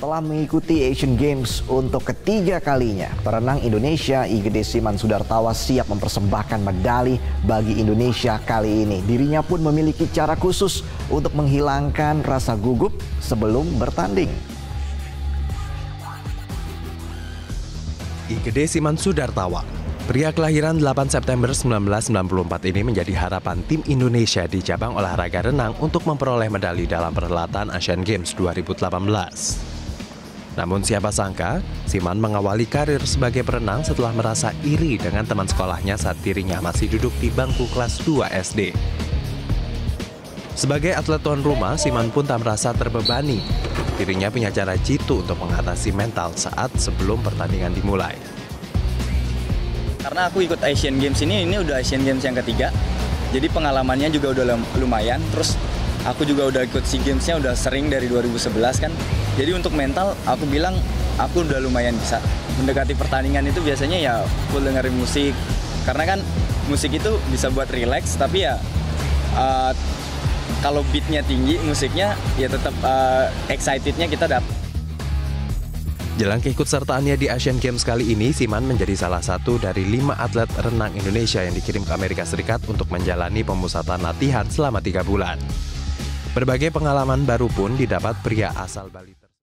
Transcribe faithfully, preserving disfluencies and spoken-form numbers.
Setelah mengikuti Asian Games untuk ketiga kalinya, perenang Indonesia Igede Siman Sudartawa siap mempersembahkan medali bagi Indonesia kali ini. Dirinya pun memiliki cara khusus untuk menghilangkan rasa gugup sebelum bertanding. Igede Siman Sudartawa, pria kelahiran delapan September seribu sembilan ratus sembilan puluh empat ini menjadi harapan tim Indonesia di cabang olahraga renang untuk memperoleh medali dalam perhelatan Asian Games dua ribu delapan belas. Namun siapa sangka, Siman mengawali karir sebagai perenang setelah merasa iri dengan teman sekolahnya saat dirinya masih duduk di bangku kelas dua S D. Sebagai atlet tuan rumah, Siman pun tak merasa terbebani. Dirinya punya cara jitu untuk mengatasi mental saat sebelum pertandingan dimulai. Karena aku ikut Asian Games ini, ini udah Asian Games yang ketiga. Jadi pengalamannya juga udah lumayan. Terus aku juga udah ikut SEA Games-nya udah sering dari dua ribu sebelas kan. Jadi untuk mental, aku bilang aku udah lumayan bisa. Mendekati pertandingan itu biasanya ya full dengerin musik. Karena kan musik itu bisa buat relax, tapi ya uh, kalau beatnya tinggi, musiknya ya tetap uh, excitednya kita dapat. Jelang keikutsertaannya di Asian Games kali ini, Siman menjadi salah satu dari lima atlet renang Indonesia yang dikirim ke Amerika Serikat untuk menjalani pemusatan latihan selama tiga bulan. Berbagai pengalaman baru pun didapat pria asal Bali.